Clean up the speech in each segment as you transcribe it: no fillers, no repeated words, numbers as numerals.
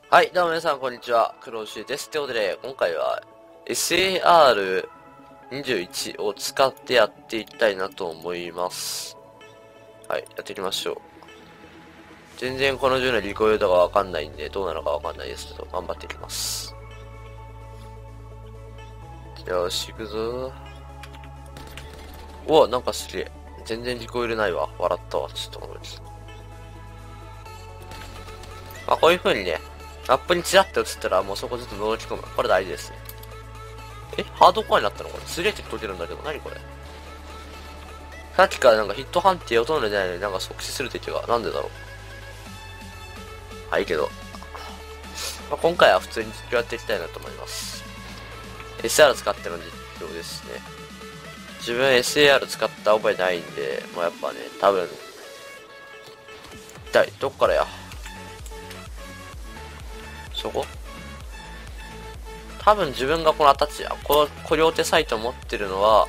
はい、どうも皆さん、こんにちは。黒牛です。ということで、今回は SAR21 を使ってやっていきたいなと思います。はい、やっていきましょう。全然この銃のリコイルとかわかんないんで、どうなのかわかんないですけど、頑張っていきます。よし、行くぞ。うわ、なんかすげえ。全然リコイルないわ。笑ったわ。ちょっと思います。まあ、こういう風にね、マップにチラッと映ったら、もうそこずっと覗き込む。これ大事ですね。ハードコアになったのこれ。すげえって解けるんだけど、何これ。さっきからなんかヒット判定ほとんど出ないのになんか即死する敵が、なんでだろう。はい、けど。まあ、今回は普通に実況やっていきたいなと思います。SR 使っての実況ですね。自分 SAR 使った覚えないんで、もうやっぱね、多分、痛い。どっからや。そこ多分自分がこのアタッチ、小両手サイト持ってるのは、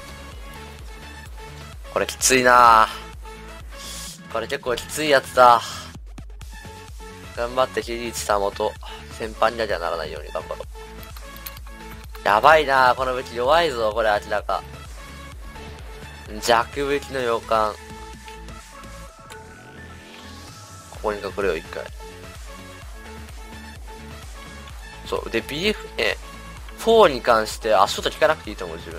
これきついなぁ。これ結構きついやつだ。頑張ってキリイチさん元、先輩にだけはならないように頑張ろう。やばいなぁ、この武器弱いぞ、これ明らか。弱武器の予感。ここに隠れよう、一回。そう。で、BF ね、4に関して足音聞かなくていいと思う、自分。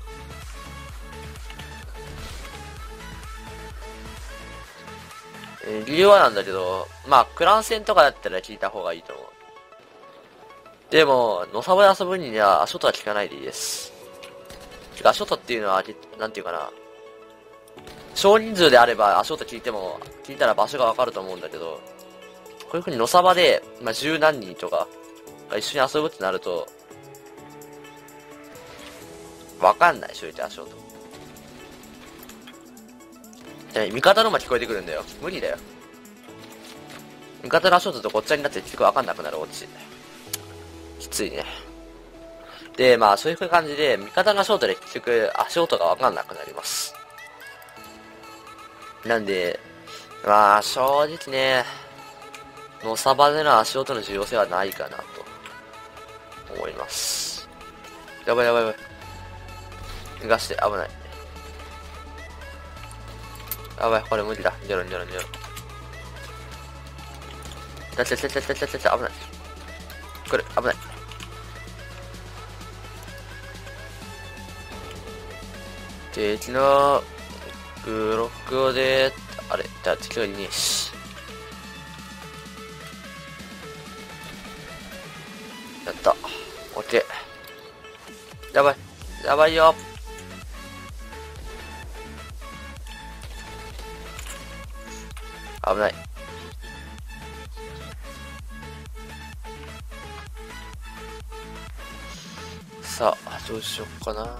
理由はなんだけど、まあ、クラン戦とかだったら聞いた方がいいと思う。でも、のさばで遊ぶには足音は聞かないでいいです。てか、足音っていうのは、なんていうかな。少人数であれば足音聞いたら場所がわかると思うんだけど、こういう風にのさばで、まあ、十何人とかが一緒に遊ぶってなると、わかんない、正直足音。味方のも聞こえてくるんだよ。無理だよ。味方の足音とごっちゃになって結局わかんなくなるオチ。きついね。で、まあそういう感じで、味方の足音で結局足音がわかんなくなります。なんで、まあ正直ね、のさばでの足音の重要性はないかなと思います。やばいやばいやばい。逃がして、危ない。やばい、これ無理だ。逃げろ逃げろ逃げろ。危ない。これ、危ない。敵のブロックをで、あれ、じゃあ敵がいねえし。やった。オッケー。やばい。やばいよ。危ない。さあ、どうしよっかな。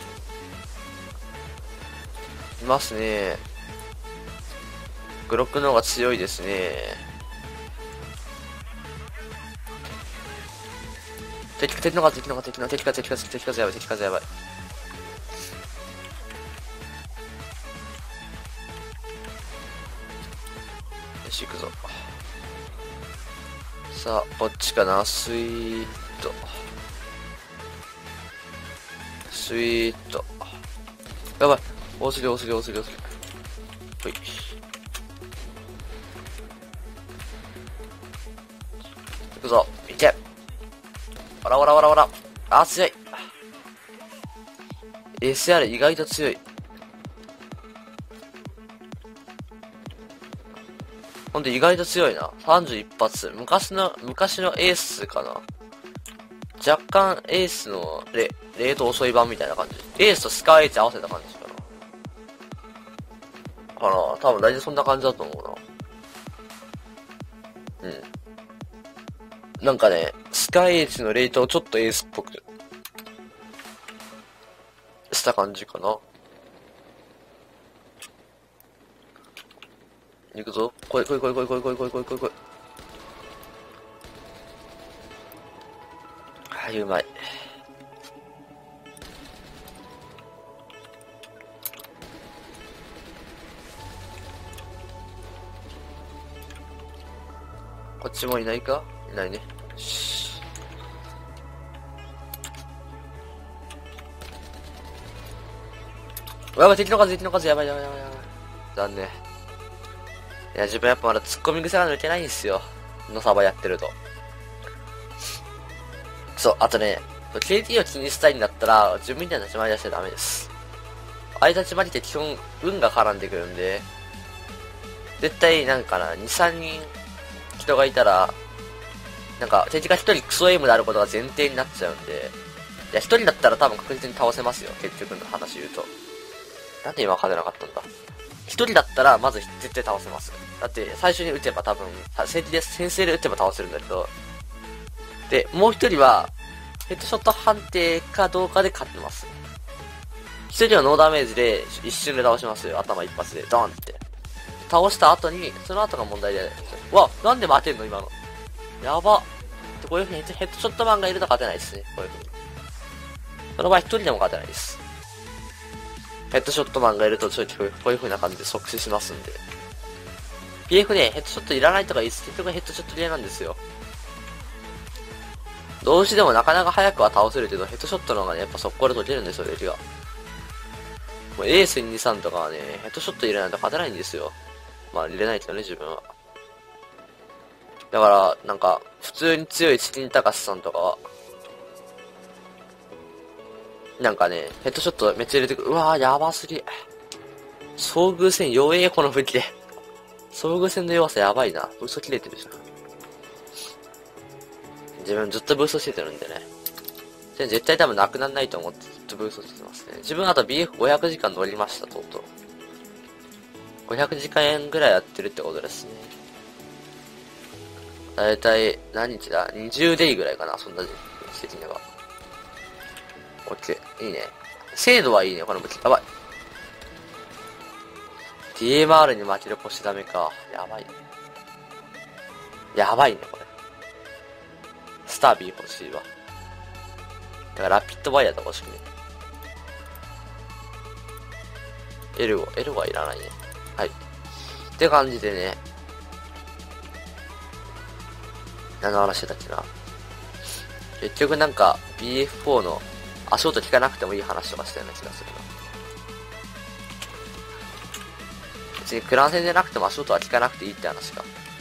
いますね。グロックの方が強いですね。敵の数やばい、敵数やばい。よし、行くぞ。さあ、こっちかな。スイート。スイート。やばい。多すぎ。ほい。行くぞ。いけ。わら。あ、強い。SR 意外と強い。ほんと意外と強いな。31発。昔のエースかな。若干エースのレート遅い版みたいな感じ。エースとスカイエッジ合わせた感じかな。かな。多分大体そんな感じだと思うな。うん。なんかね、スカイエッジのレートをちょっとエースっぽくした感じかな。行くぞ。来い。はい、うまい。こっちもいないか。 ないね。やばい、敵の数、やばい。残念。いや、自分やっぱまだ突っ込み癖が抜けないんですよ。のサバやってると。そう、あとね、KT を気にしたいんだったら、自分みたいな立ち回り出しちゃダメです。ああいう立ち回りって基本、運が絡んでくるんで、絶対なんかな、2、3人人がいたら、なんか、敵が1人クソエイムであることが前提になっちゃうんで、いや、1人だったら多分確実に倒せますよ、結局の話言うと。なんで今勝てなかったんだ。1人だったら、まず絶対倒せます。だって、最初に撃てば多分、先制で撃てば倒せるんだけど、で、もう1人は、ヘッドショット判定かどうかで勝ってます。1人はノーダメージで一瞬で倒しますよ。頭一発でドンって。倒した後に、その後が問題で、わ、なんで負けんの今の。やば。こういう風にヘッドショットマンがいると勝てないですね。こういう風に。その場合一人でも勝てないです。ヘッドショットマンがいると、こういう風な感じで即死しますんで。PF ね、ヘッドショットいらないとか言いつつ、結局ヘッドショット系なんですよ。同時でもなかなか早くは倒せるけど、ヘッドショットの方がね、やっぱ速攻で解けるんですよ、敵が。もうエース2、3とかはね、ヘッドショット入れないと勝てないんですよ。まあ入れないけどね、自分は。だから、なんか、普通に強いチキンタカスさんとかは、なんかね、ヘッドショットめっちゃ入れてくる。うわー、やばすぎ。遭遇戦弱え、この武器で。遭遇戦の弱さやばいな。ブースト切れてるじゃん。自分ずっとブーストしてるんでね。絶対多分なくならないと思ってずっとブーストしてますね。自分あと BF500 時間乗りました、とうとう。500時間ぐらいやってるってことですね。だいたい、何日だ ?20 デイぐらいかな、そんな時期的には。オッケー。いいね。精度はいいね、この武器。やばい。DMR に負ける腰ダメか。やばいね。やばいね、これ。スタービー欲しいわ。だからラピッドバイヤーとか欲しくね。エルゴはいらないね。はい。って感じでね。何の話してたっけな。結局なんか BF4 の足音聞かなくてもいい話とかしたような気がするな。別にクラン戦じゃなくても足音は聞かなくていいって話か。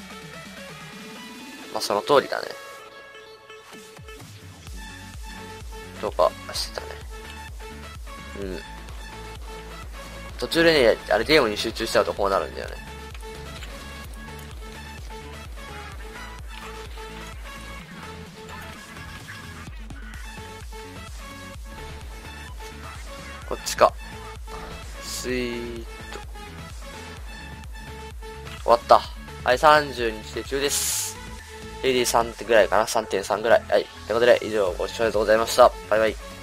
まあその通りだね。とかしてたね。うん。途中でね、あれゲームに集中しちゃうとこうなるんだよね。こっちか。スイート。終わった。はい、30日で中です。AD3 ってぐらいかな ?3.3 ぐらい。はい。ということで、以上ご視聴ありがとうございました。バイバイ。